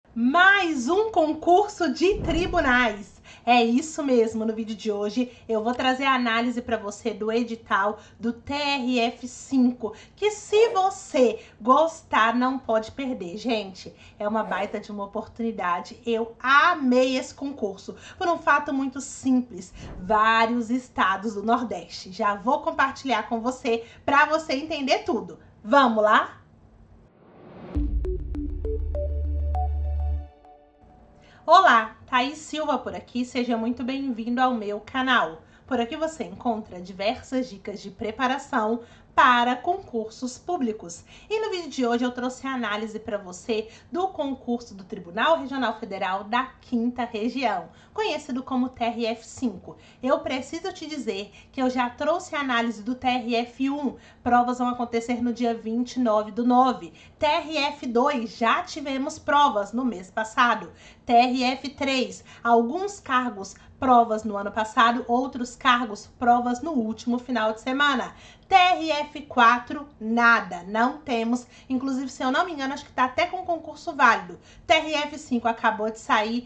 Mais um concurso de tribunais. É isso mesmo, no vídeo de hoje eu vou trazer a análise para você do edital do TRF5, que se você gostar não pode perder, gente. É uma baita de uma oportunidade. Eu amei esse concurso por um fato muito simples. Vários estados do Nordeste. Já vou compartilhar com você para você entender tudo. Vamos lá? Olá, Thaís Silva por aqui, seja muito bem-vindo ao meu canal. Por aqui você encontra diversas dicas de preparação para concursos públicos. E no vídeo de hoje eu trouxe a análise para você do concurso do Tribunal Regional Federal da 5ª Região, conhecido como TRF5. Eu preciso te dizer que eu já trouxe a análise do TRF1, provas vão acontecer no dia 29/9. TRF2, já tivemos provas no mês passado. TRF3, alguns cargos, provas no ano passado, outros cargos, provas no último final de semana. TRF4, nada, não temos. Inclusive, se eu não me engano, acho que tá até com concurso válido. TRF5 acabou de sair.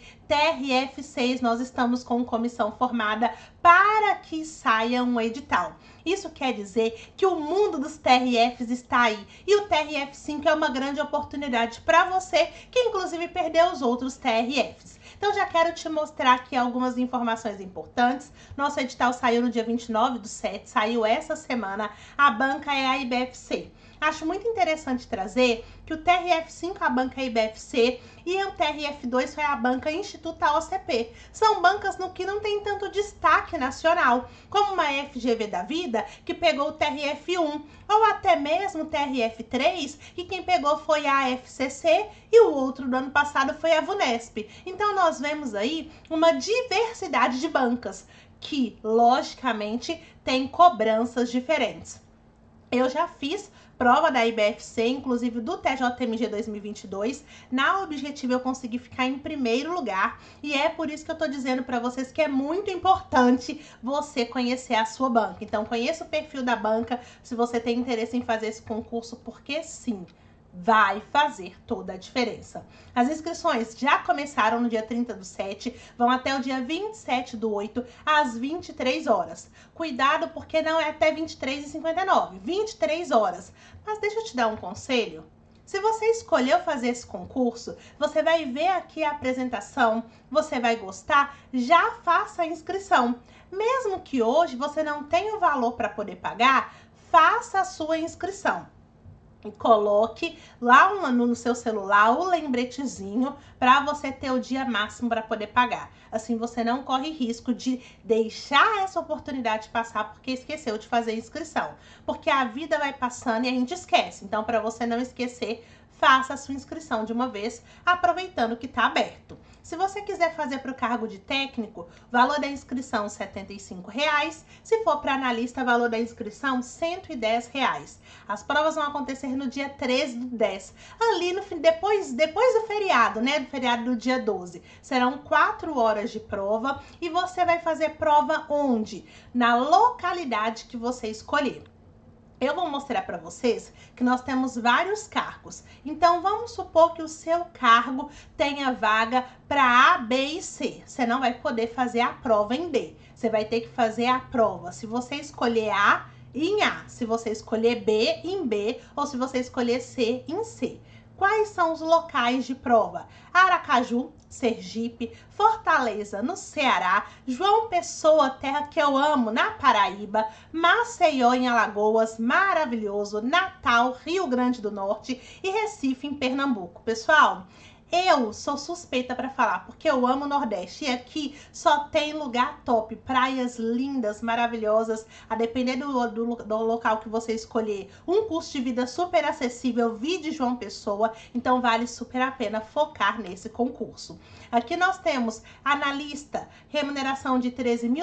TRF6, nós estamos com comissão formada para que saia um edital. Isso quer dizer que o mundo dos TRFs está aí. E o TRF5 é uma grande oportunidade para você, que inclusive perdeu os outros TRFs. Então já quero te mostrar aqui algumas informações importantes. Nosso edital saiu no dia 29/7, saiu essa semana. A banca é a IBFC. Acho muito interessante trazer que o TRF5 é a banca IBFC e o TRF2 foi a banca Instituto OCP. São bancas no que não tem tanto destaque nacional, como uma FGV da vida, que pegou o TRF1, ou até mesmo o TRF3, e quem pegou foi a FCC, e o outro do ano passado foi a VUNESP. Então nós vemos aí uma diversidade de bancas, que logicamente tem cobranças diferentes. Eu já fiz prova da IBFC, inclusive do TJMG 2022. Na Objetiva eu consegui ficar em primeiro lugar e é por isso que eu tô dizendo para vocês que é muito importante você conhecer a sua banca. Então conheça o perfil da banca se você tem interesse em fazer esse concurso, porque sim, vai fazer toda a diferença. As inscrições já começaram no dia 30/7, vão até o dia 27/8, às 23 horas. Cuidado, porque não é até 23h59, 23 horas. Mas deixa eu te dar um conselho. Se você escolheu fazer esse concurso, você vai ver aqui a apresentação, você vai gostar, já faça a inscrição. Mesmo que hoje você não tenha o valor para poder pagar, faça a sua inscrição. E coloque lá no seu celular o lembretezinho para você ter o dia máximo para poder pagar. Assim você não corre risco de deixar essa oportunidade passar porque esqueceu de fazer a inscrição. Porque a vida vai passando e a gente esquece. Então, para você não esquecer, faça a sua inscrição de uma vez, aproveitando que está aberto. Se você quiser fazer para o cargo de técnico, valor da inscrição R$ 75. Se for para analista, valor da inscrição R$ 110. As provas vão acontecer no dia 13/10, ali depois do feriado, né? Do feriado do dia 12. Serão 4 horas de prova e você vai fazer prova onde? Na localidade que você escolher. Eu vou mostrar para vocês que nós temos vários cargos. Então, vamos supor que o seu cargo tenha vaga para A, B e C. Você não vai poder fazer a prova em B. Você vai ter que fazer a prova, se você escolher A, em A. Se você escolher B, em B. Ou se você escolher C, em C. Quais são os locais de prova? Aracaju, Sergipe, Fortaleza, no Ceará, João Pessoa, terra que eu amo, na Paraíba, Maceió, em Alagoas, maravilhoso, Natal, Rio Grande do Norte e Recife, em Pernambuco. Pessoal, eu sou suspeita para falar, porque eu amo o Nordeste e aqui só tem lugar top, praias lindas, maravilhosas, a depender do local que você escolher, um custo de vida super acessível, de João Pessoa, então vale super a pena focar nesse concurso. Aqui nós temos analista, remuneração de R$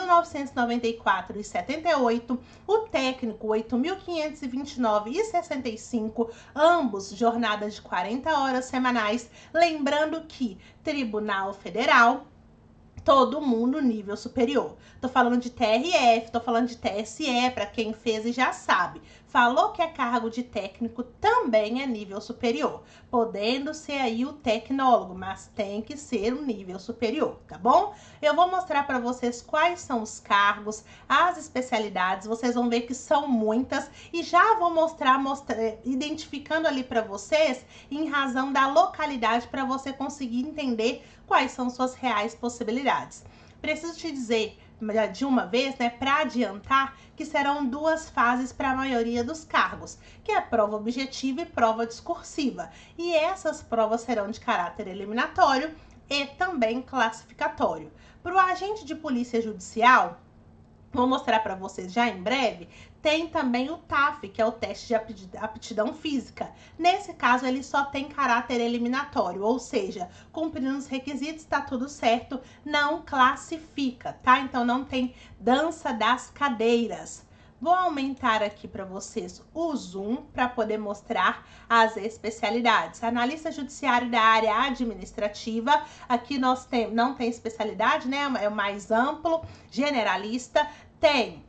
13.994,78, o técnico R$ 8.529,65, ambos jornadas de 40 horas semanais. Lembrando que Tribunal Federal, todo mundo nível superior. Tô falando de TRF, tô falando de TSE, para quem fez e já sabe. falou que é cargo de técnico, também é nível superior, podendo ser aí o tecnólogo, mas tem que ser um nível superior, tá bom? Eu vou mostrar para vocês quais são os cargos, as especialidades, vocês vão ver que são muitas e já vou mostrar identificando ali para vocês em razão da localidade para você conseguir entender quais são suas reais possibilidades. Preciso te dizer de uma vez, né, para adiantar, que serão duas fases para a maioria dos cargos, que é a prova objetiva e prova discursiva. E essas provas serão de caráter eliminatório e também classificatório. Para o agente de polícia judicial, vou mostrar para vocês já em breve, tem também o TAF, que é o teste de aptidão física. Nesse caso, ele só tem caráter eliminatório, ou seja, cumprindo os requisitos, está tudo certo, não classifica, tá? Então, não tem dança das cadeiras. Vou aumentar aqui para vocês o zoom para poder mostrar as especialidades. Analista judiciário da área administrativa, aqui nós não tem especialidade, né? É o mais amplo, generalista, tem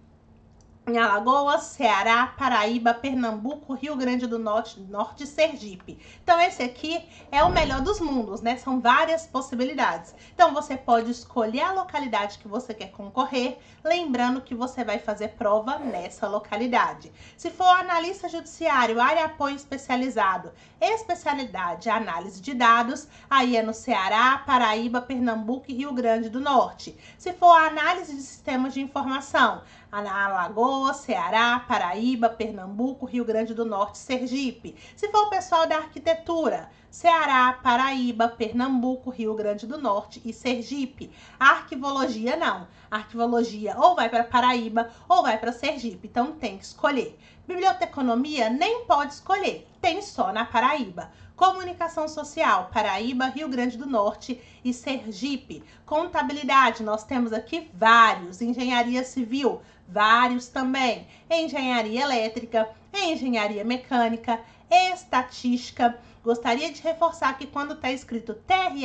em Alagoas, Ceará, Paraíba, Pernambuco, Rio Grande do Norte e Sergipe. Então, esse aqui é o melhor dos mundos, né? São várias possibilidades. Então, você pode escolher a localidade que você quer concorrer, lembrando que você vai fazer prova nessa localidade. Se for analista judiciário, área apoio especializado, especialidade análise de dados, aí é no Ceará, Paraíba, Pernambuco e Rio Grande do Norte. Se for análise de sistemas de informação, Alagoas, Ceará, Paraíba, Pernambuco, Rio Grande do Norte, Sergipe. Se for o pessoal da arquitetura, Ceará, Paraíba, Pernambuco, Rio Grande do Norte e Sergipe. Arquivologia não. Arquivologia ou vai para Paraíba ou vai para Sergipe. Então tem que escolher. Biblioteconomia nem pode escolher. Tem só na Paraíba. Comunicação social, Paraíba, Rio Grande do Norte e Sergipe. Contabilidade, nós temos aqui vários. Engenharia civil, vários também. Engenharia elétrica, engenharia mecânica, estatística. Gostaria de reforçar que quando está escrito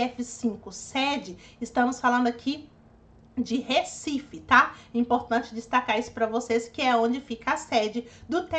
TRF5 sede, estamos falando aqui de Recife, tá? Importante destacar isso para vocês, que é onde fica a sede do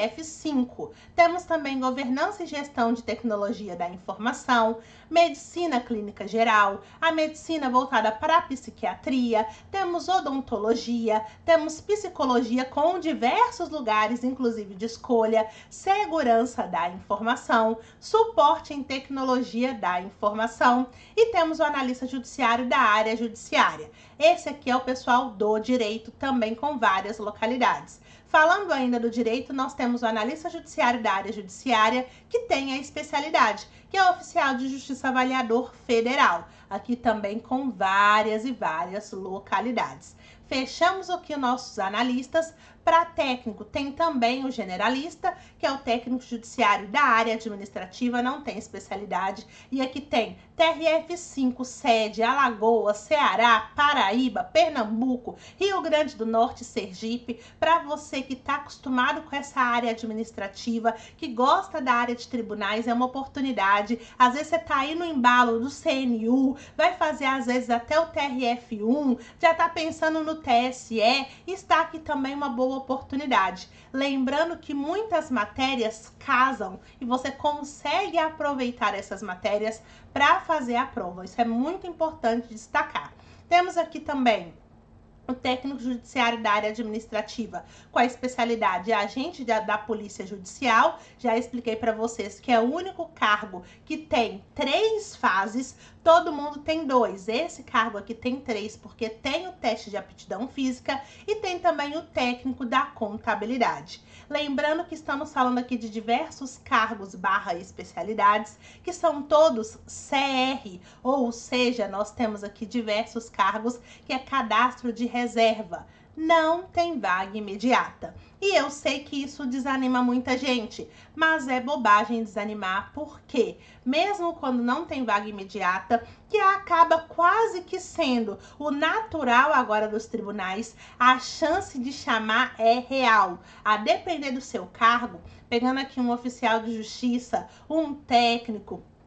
TRF5. Temos também governança e gestão de tecnologia da informação, medicina clínica geral, a medicina voltada para a psiquiatria, temos odontologia, temos psicologia com diversos lugares, inclusive de escolha, segurança da informação, suporte em tecnologia da informação e temos o analista judiciário da área judiciária. Esse aqui é o pessoal do direito, também com várias localidades. Falando ainda do direito, nós temos o analista judiciário da área judiciária, que tem a especialidade, que é o oficial de justiça avaliador federal. Aqui também com várias e várias localidades. Fechamos aqui nossos analistas. Para técnico, tem também o generalista, que é o técnico judiciário da área administrativa, não tem especialidade. E aqui tem TRF5, sede, Alagoas, Ceará, Paraíba, Pernambuco, Rio Grande do Norte e Sergipe. Para você que está acostumado com essa área administrativa, que gosta da área de tribunais, é uma oportunidade. Às vezes você está aí no embalo do CNU, vai fazer às vezes até o TRF1, já está pensando no TSE, está aqui também uma boa oportunidade. Lembrando que muitas matérias casam e você consegue aproveitar essas matérias para fazer a prova. Isso é muito importante destacar. Temos aqui também o técnico judiciário da área administrativa, com a especialidade agente da Polícia Judicial. Já expliquei para vocês que é o único cargo que tem 3 fases, todo mundo tem 2. Esse cargo aqui tem 3, porque tem o teste de aptidão física e tem também o técnico da contabilidade. Lembrando que estamos falando aqui de diversos cargos / especialidades, que são todos CR, ou seja, nós temos aqui diversos cargos que é cadastro de reserva. Não tem vaga imediata. E eu sei que isso desanima muita gente, mas é bobagem desanimar, porque mesmo quando não tem vaga imediata, que acaba quase que sendo o natural agora dos tribunais, a chance de chamar é real. A depender do seu cargo, pegando aqui um oficial de justiça, um técnico,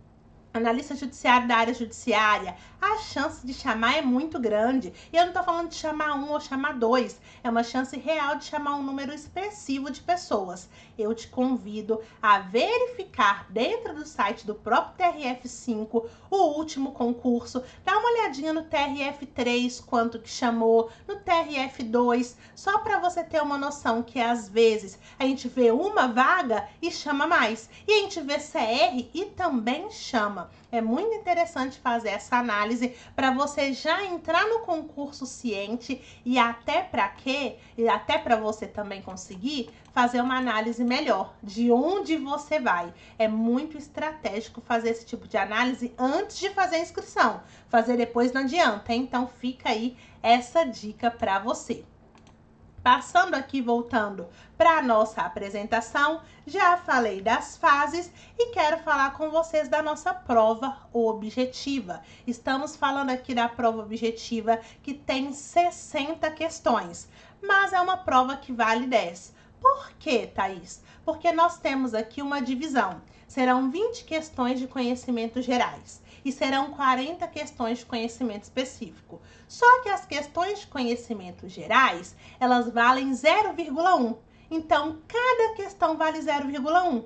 analista judiciário da área judiciária, a chance de chamar é muito grande. E eu não estou falando de chamar um ou chamar dois, é uma chance real de chamar um número expressivo de pessoas. Eu te convido a verificar dentro do site do próprio TRF5 o último concurso, dá uma olhadinha no TRF3 quanto que chamou, no TRF2, só para você ter uma noção que às vezes a gente vê uma vaga e chama mais, e a gente vê CR e também chama. É muito interessante fazer essa análise para você já entrar no concurso ciente e até para quê? E até para você também conseguir fazer uma análise melhor de onde você vai. É muito estratégico fazer esse tipo de análise antes de fazer a inscrição. Fazer depois não adianta, hein? Então fica aí essa dica para você. Passando aqui, voltando para a nossa apresentação, já falei das fases e quero falar com vocês da nossa prova objetiva. Estamos falando aqui da prova objetiva que tem 60 questões, mas é uma prova que vale 10. Por quê, Thaís? Porque nós temos aqui uma divisão. Serão 20 questões de conhecimentos gerais e serão 40 questões de conhecimento específico. Só que as questões de conhecimentos gerais, elas valem 0,1. Então, cada questão vale 0,1.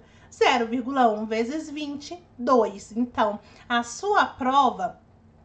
0,1 vezes 20, 2. Então, a sua prova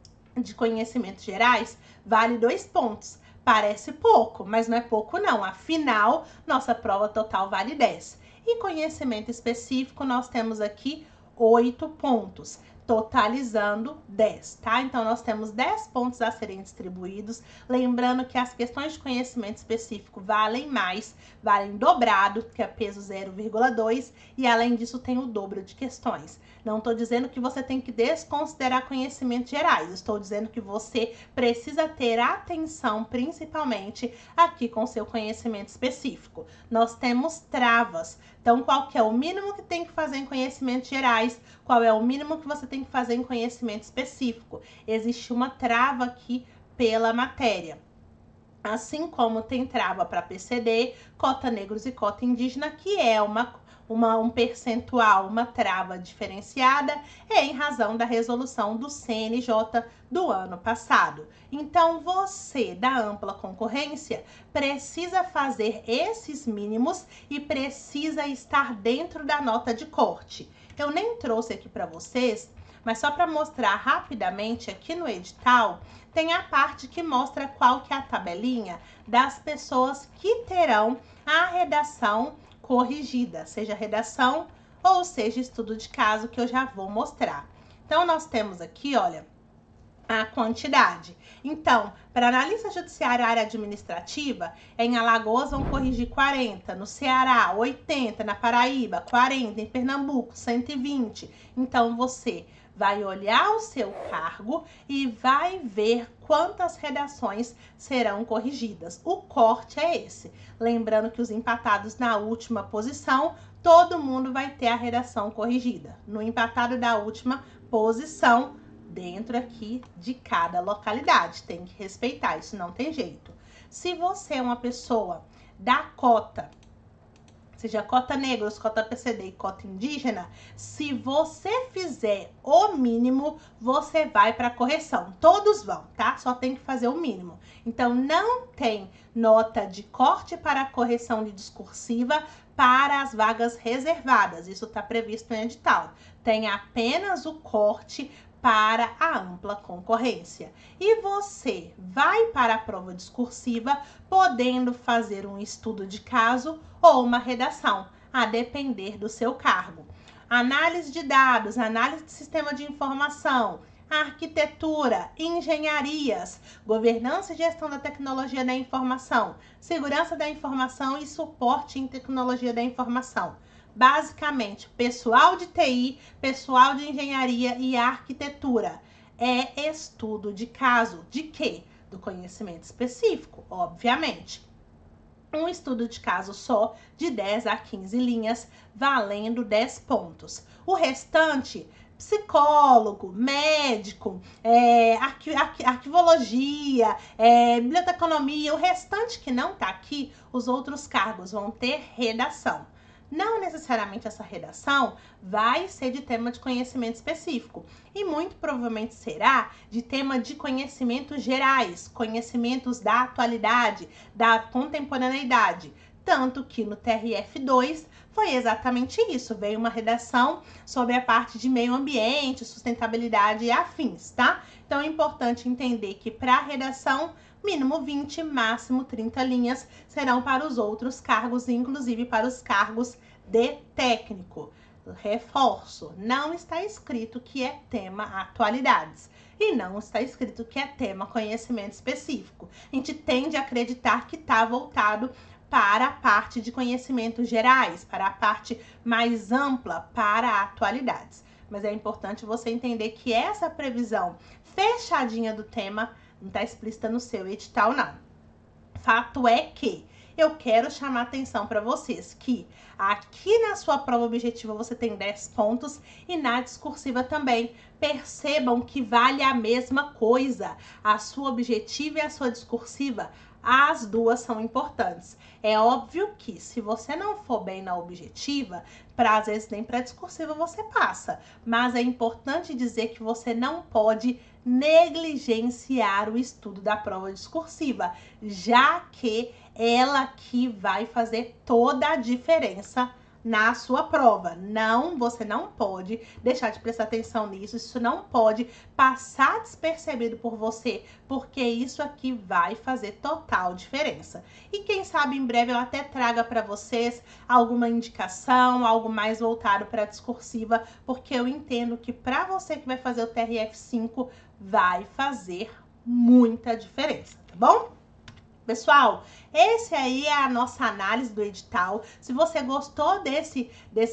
de conhecimentos gerais vale 2 pontos. Parece pouco, mas não é pouco não. Afinal, nossa prova total vale 10. E conhecimento específico, nós temos aqui 8 pontos, totalizando 10, tá? Então, nós temos 10 pontos a serem distribuídos. Lembrando que as questões de conhecimento específico valem mais, valem dobrado, que é peso 0,2, e além disso tem o dobro de questões. Não estou dizendo que você tem que desconsiderar conhecimentos gerais, estou dizendo que você precisa ter atenção, principalmente aqui com seu conhecimento específico. Nós temos travas, então qual que é o mínimo que tem que fazer em conhecimentos gerais, qual é o mínimo que você tem que fazer em conhecimento específico. Existe uma trava aqui pela matéria. Assim como tem trava para PCD, cota negros e cota indígena, que é um percentual, uma trava diferenciada, é em razão da resolução do CNJ do ano passado. Então, você da ampla concorrência precisa fazer esses mínimos e precisa estar dentro da nota de corte. Eu nem trouxe aqui para vocês, mas só para mostrar rapidamente, aqui no edital, tem a parte que mostra qual que é a tabelinha das pessoas que terão a redação corrigida, seja redação ou seja estudo de caso, que eu já vou mostrar. Então, nós temos aqui, olha, a quantidade. Então, para analista judiciária área administrativa, em Alagoas vão corrigir 40, no Ceará 80, na Paraíba 40, em Pernambuco 120. Então, você vai olhar o seu cargo e vai ver quantas redações serão corrigidas. O corte é esse. Lembrando que os empatados na última posição, todo mundo vai ter a redação corrigida. No empatado da última posição, dentro aqui de cada localidade. Tem que respeitar, isso não tem jeito. Se você é uma pessoa da cota, seja cota negros, cota PCD e cota indígena, se você fizer o mínimo, você vai para correção. Todos vão, tá? Só tem que fazer o mínimo. Então, não tem nota de corte para correção de discursiva para as vagas reservadas. Isso está previsto em edital. Tem apenas o corte para a ampla concorrência. E você vai para a prova discursiva podendo fazer um estudo de caso ou uma redação, a depender do seu cargo. Análise de dados, análise de sistema de informação, arquitetura, engenharias, governança e gestão da tecnologia da informação, segurança da informação e suporte em tecnologia da informação. Basicamente, pessoal de TI, pessoal de engenharia e arquitetura. É estudo de caso. De quê? Do conhecimento específico, obviamente. Um estudo de caso só, de 10 a 15 linhas, valendo 10 pontos. O restante, psicólogo, médico, arquivologia, biblioteconomia, o restante que não tá aqui, os outros cargos vão ter redação. não necessariamente essa redação vai ser de tema de conhecimento específico e muito provavelmente será de tema de conhecimentos gerais, conhecimentos da atualidade, da contemporaneidade. Tanto que no TRF2 foi exatamente isso, veio uma redação sobre a parte de meio ambiente, sustentabilidade e afins, tá? Então é importante entender que para a redação, mínimo 20, máximo 30 linhas serão para os outros cargos, inclusive para os cargos de técnico. Reforço, não está escrito que é tema atualidades e não está escrito que é tema conhecimento específico. A gente tende a acreditar que está voltado para a parte de conhecimentos gerais, para a parte mais ampla, para atualidades. Mas é importante você entender que essa previsão fechadinha do tema não está explícita no seu edital, não. Fato é que eu quero chamar atenção para vocês que aqui na sua prova objetiva você tem 10 pontos e na discursiva também. Percebam que vale a mesma coisa. A sua objetiva e a sua discursiva, as duas são importantes. É óbvio que se você não for bem na objetiva, às vezes nem para discursiva você passa. Mas é importante dizer que você não pode negligenciar o estudo da prova discursiva, já que ela que vai fazer toda a diferença na sua prova. Não, você não pode deixar de prestar atenção nisso, isso não pode passar despercebido por você, porque isso aqui vai fazer total diferença. E quem sabe em breve eu até traga para vocês alguma indicação, algo mais voltado para a discursiva, porque eu entendo que para você que vai fazer o TRF5 vai fazer muita diferença, tá bom? Pessoal, esse aí é a nossa análise do edital. Se você gostou desse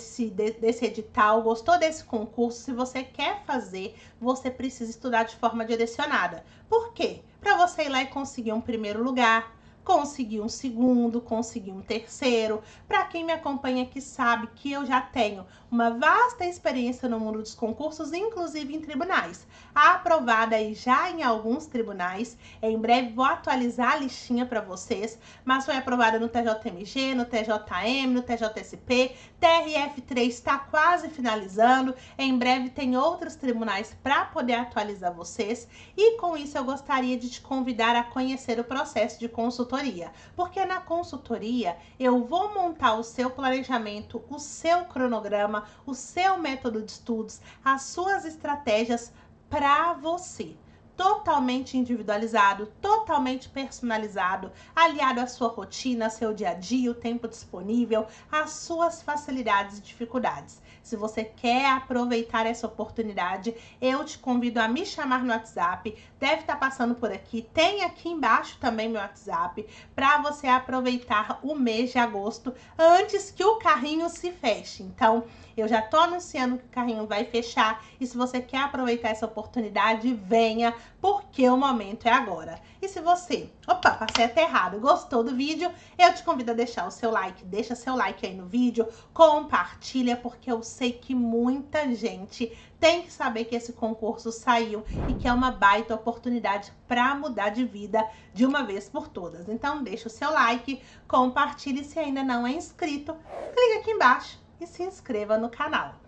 edital, gostou desse concurso, se você quer fazer, você precisa estudar de forma direcionada. Por quê? Para você ir lá e conseguir um primeiro lugar, conseguir um segundo, conseguir um terceiro. Para quem me acompanha aqui sabe que eu já tenho uma vasta experiência no mundo dos concursos, inclusive em tribunais. Aprovada aí já em alguns tribunais. Em breve vou atualizar a listinha para vocês, mas foi aprovada no TJMG, no TJM, no TJSP. TRF3 está quase finalizando. Em breve tem outros tribunais para poder atualizar vocês. E com isso eu gostaria de te convidar a conhecer o processo de consultoria. Porque na consultoria eu vou montar o seu planejamento, o seu cronograma, o seu método de estudos, as suas estratégias para você. Totalmente individualizado, totalmente personalizado, aliado à sua rotina, seu dia a dia, o tempo disponível, às suas facilidades e dificuldades. Se você quer aproveitar essa oportunidade, eu te convido a me chamar no WhatsApp, deve estar passando por aqui, tem aqui embaixo também meu WhatsApp, para você aproveitar o mês de agosto antes que o carrinho se feche. Então, eu já tô anunciando que o carrinho vai fechar e se você quer aproveitar essa oportunidade, venha, porque o momento é agora. E se você, passei até errado, gostou do vídeo, eu te convido a deixar o seu like, deixa seu like aí no vídeo, compartilha, porque eu sei que muita gente tem que saber que esse concurso saiu e que é uma baita oportunidade para mudar de vida de uma vez por todas. Então deixa o seu like, compartilhe, se ainda não é inscrito, clica aqui embaixo e se inscreva no canal.